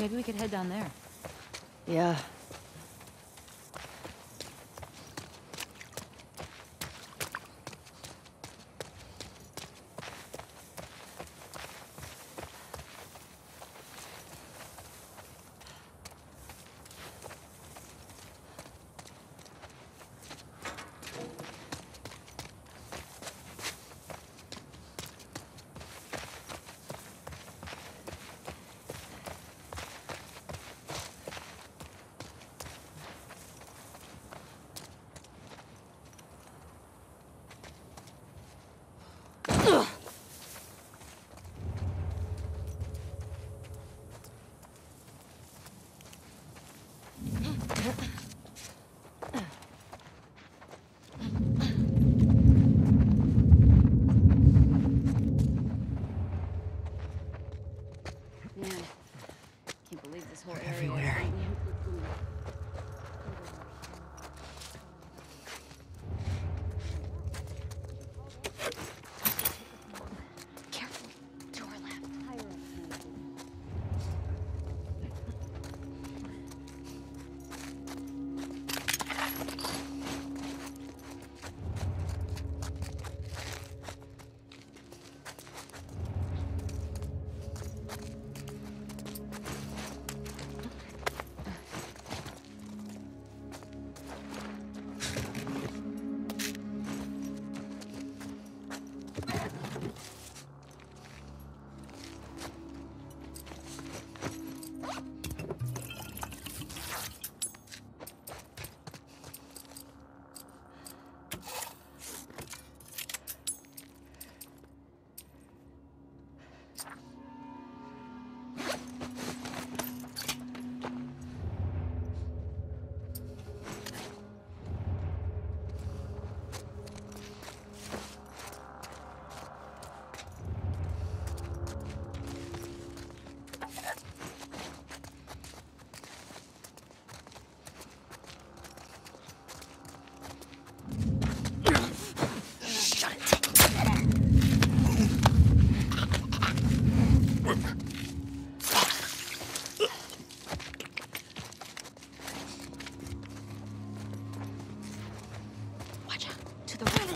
Maybe we could head down there. Yeah. Man, can't believe this whole area. Everywhere. Careful. To our left. Watch out. To the right.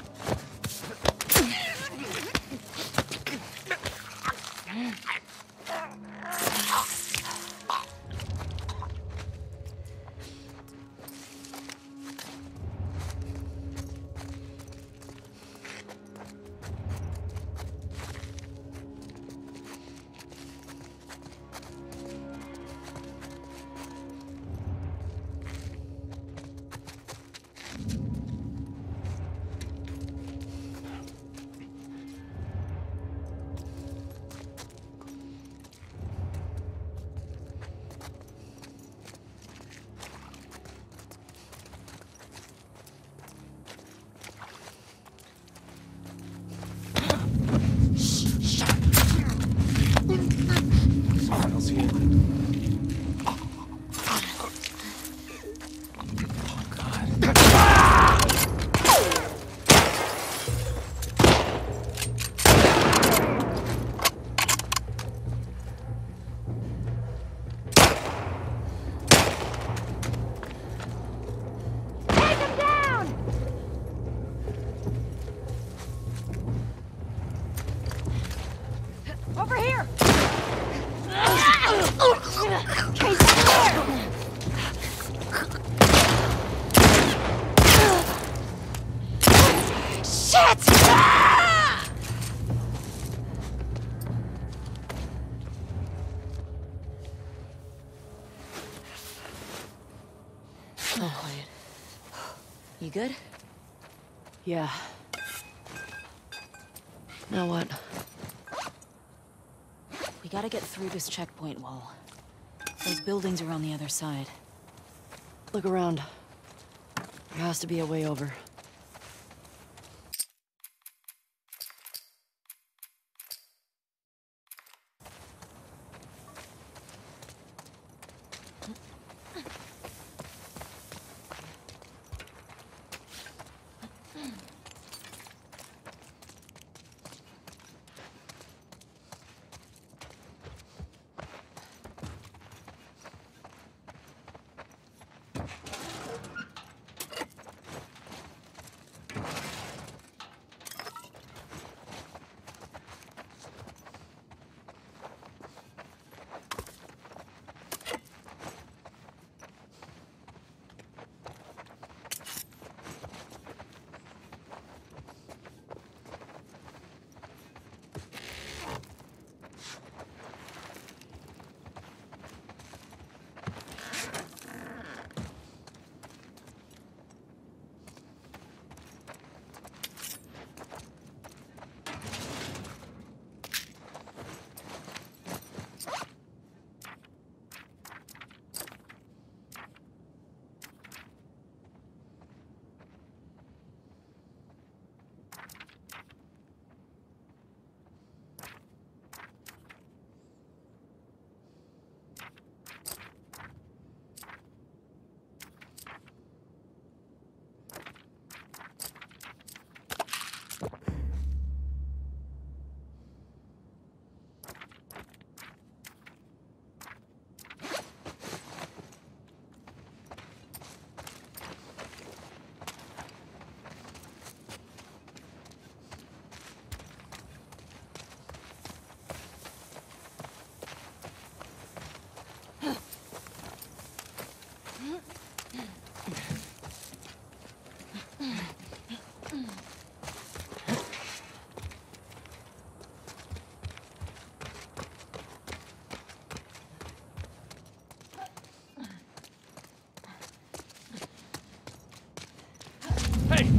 Someone else here. Oh, God. Take him down! Over here! Case clear! Shit! All quiet. You good? Yeah. Now what? We gotta get through this checkpoint wall. Those buildings are on the other side. Look around. There has to be a way over.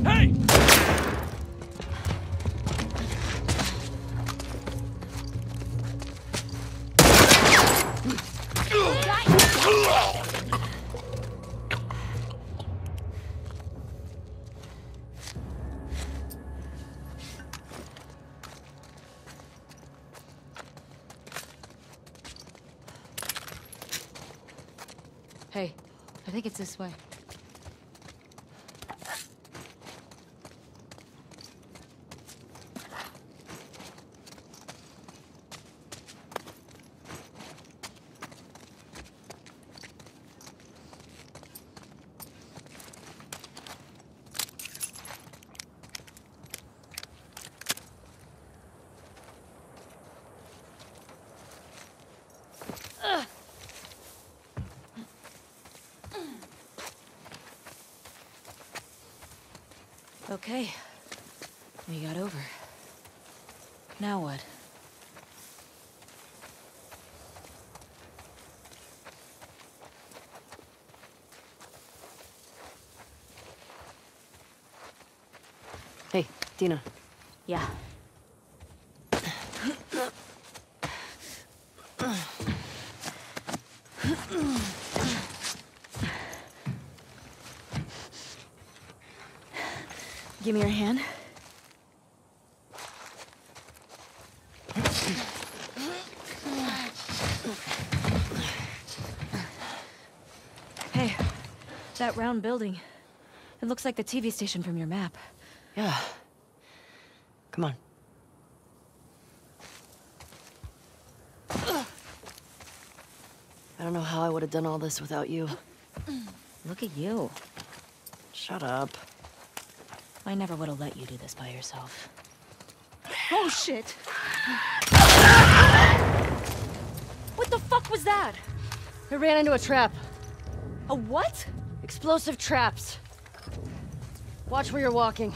Hey! Hey, I think it's this way. Okay. We got over. Now what? Hey, Dina. Yeah. Give me your hand. Hey, that round building. It looks like the TV station from your map. Yeah. Come on. I don't know how I would have done all this without you. Look at you. Shut up. I never would have let you do this by yourself. Oh, shit! What the fuck was that? I ran into a trap. A what? Explosive traps. Watch where you're walking.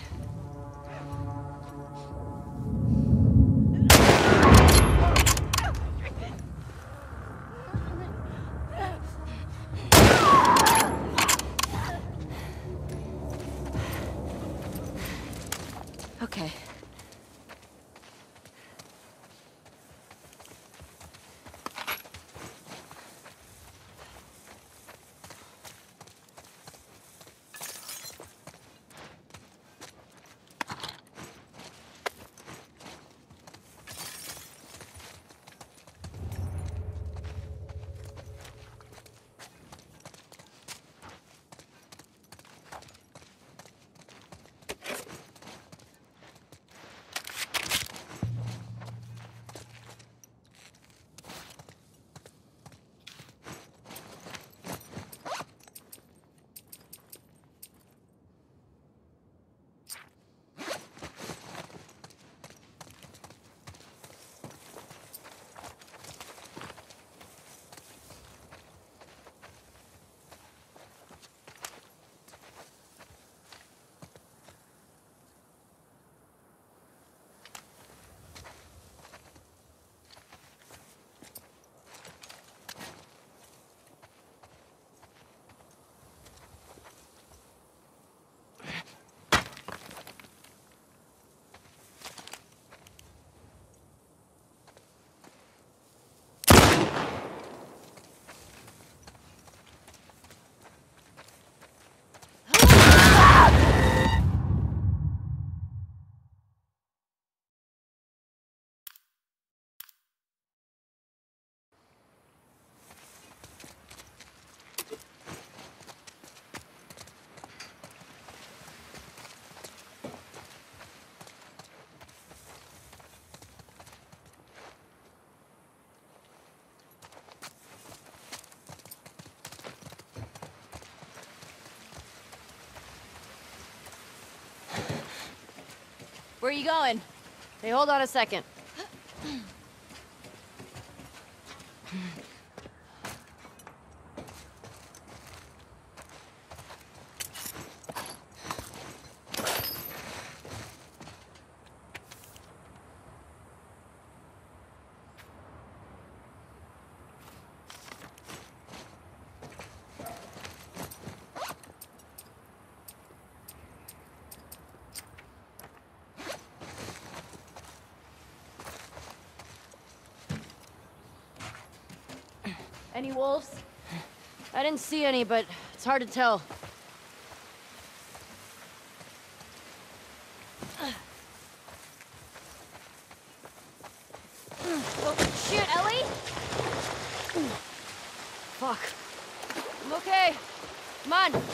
Okay. Where are you going? Hey, hold on a second. Any wolves? I didn't see any, but it's hard to tell. Oh, shit, Ellie! Fuck. I'm okay. Come on.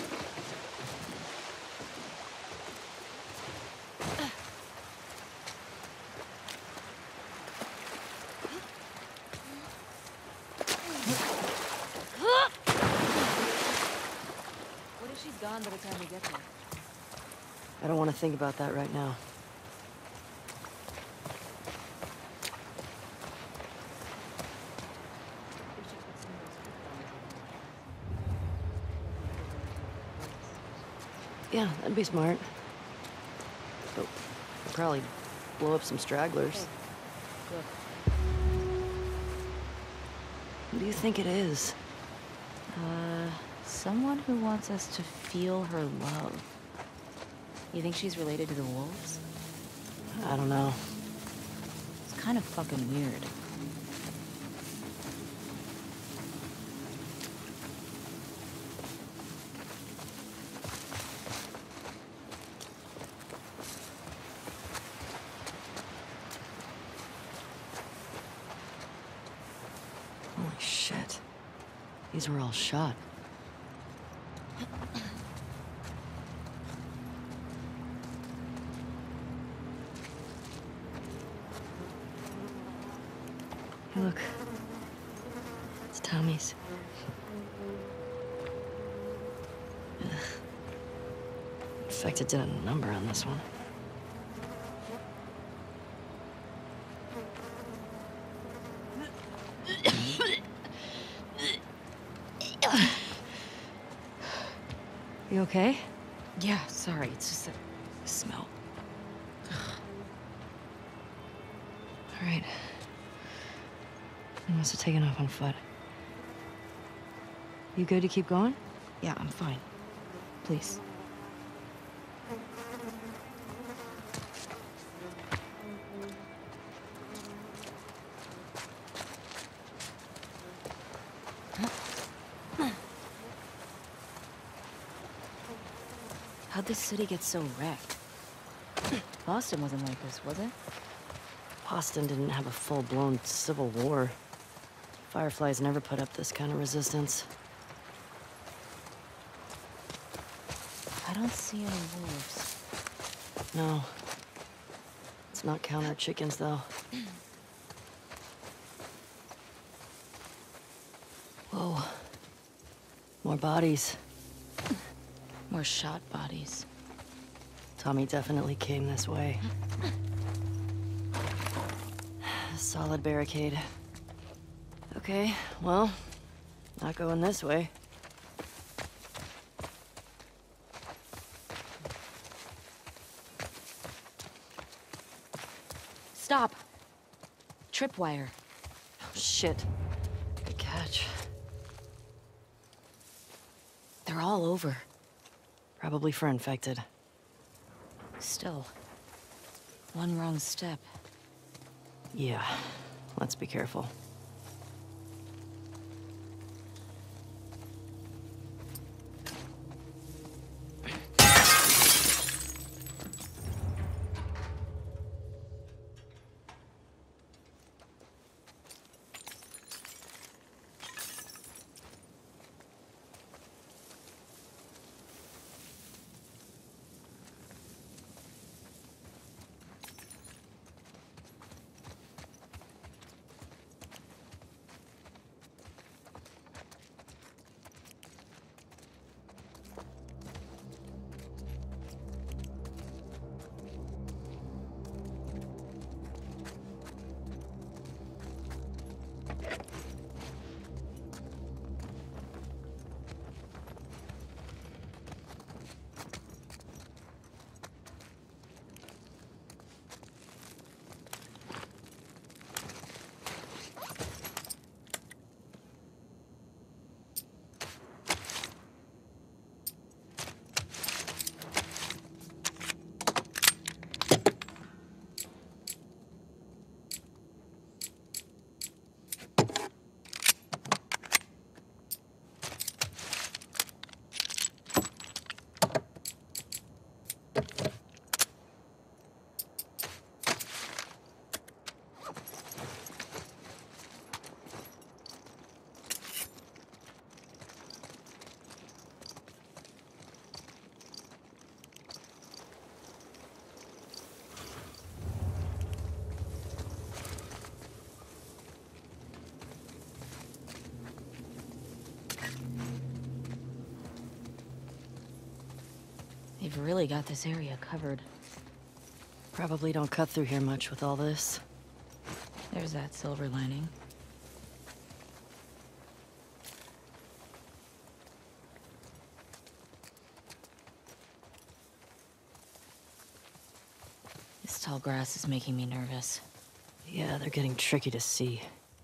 What if she's gone by the time we get there? I don't want to think about that right now. Yeah, that'd be smart. But we'll probably blow up some stragglers. Look, Who do you think it is? someone who wants us to feel her love. You think she's related to the wolves? I don't know. It's kind of fucking weird. Holy shit. These were all shot. Hey, look. It's Tommy's. Ugh. Infected did a number on this one. You okay? Yeah, sorry, it's just the smell. All right. You must have taken off on foot. You good to keep going? Yeah, I'm fine. Please. How'd this city get so wrecked? Boston wasn't like this, was it? Boston didn't have a full-blown civil war. Fireflies never put up this kind of resistance. I don't see any wolves. No. Let's not count our chickens, though. Whoa. More bodies. More shot bodies. Tommy definitely came this way. Solid barricade. Okay, well, not going this way. Stop! Tripwire. Oh, shit. Good catch. They're all over. Probably for infected. Still. One wrong step. Yeah, let's be careful. They've really got this area covered. Probably don't cut through here much with all this. There's that silver lining. This tall grass is making me nervous. Yeah, they're getting tricky to see.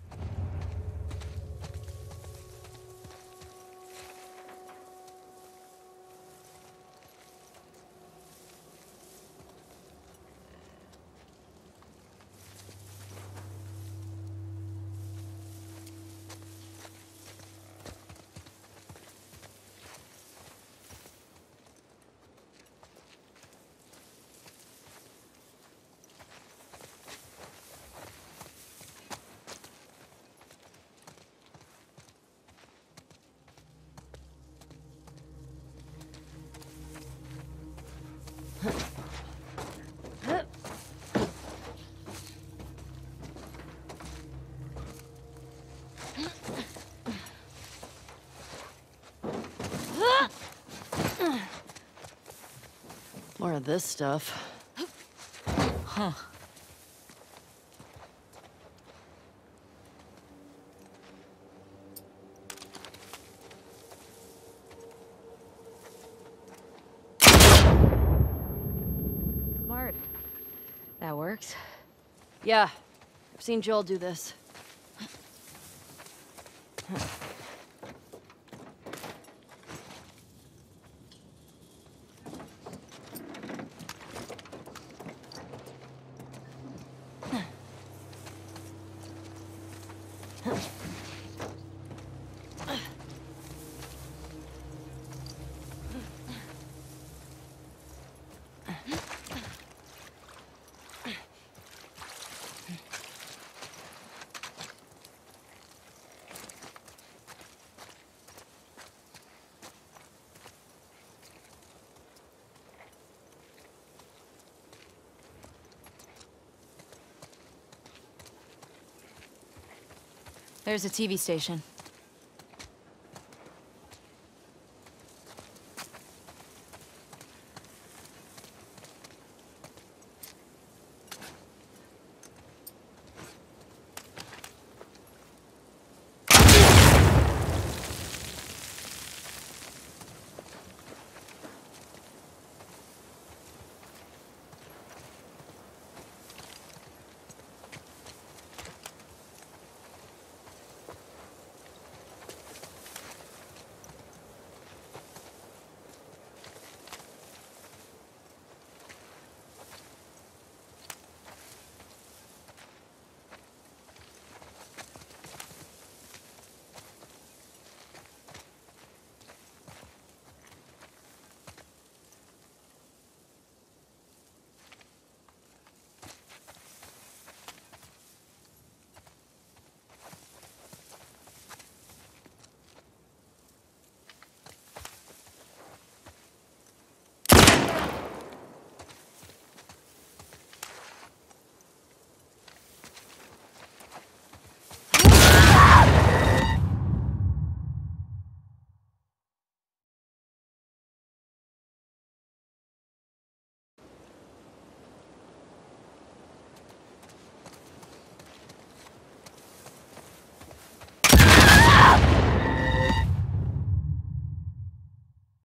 More of this stuff. Huh. Smart. That works. Yeah, I've seen Joel do this. There's a TV station.